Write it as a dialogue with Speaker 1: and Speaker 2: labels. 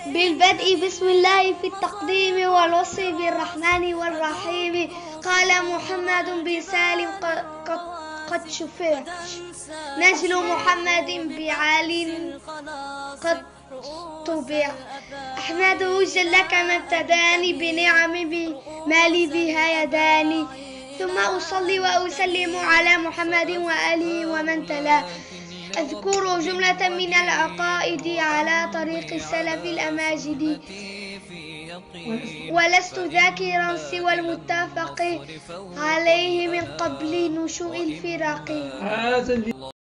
Speaker 1: بالبدء بسم الله في التقديم والوصف بالرحمن والرحيم. قال محمد بسالم قد شفع، نجل محمد بعال قد طبع. أحمده جل كما ابتداني بنعم ما لي بها يداني، ثم أصلي وأسلم على محمد وآله ومن تلا. أذكر جملة من العقائد على طريق السلف الأماجد، ولست ذاكرا سوى المتفق عليه من قبل نشوء الفرق.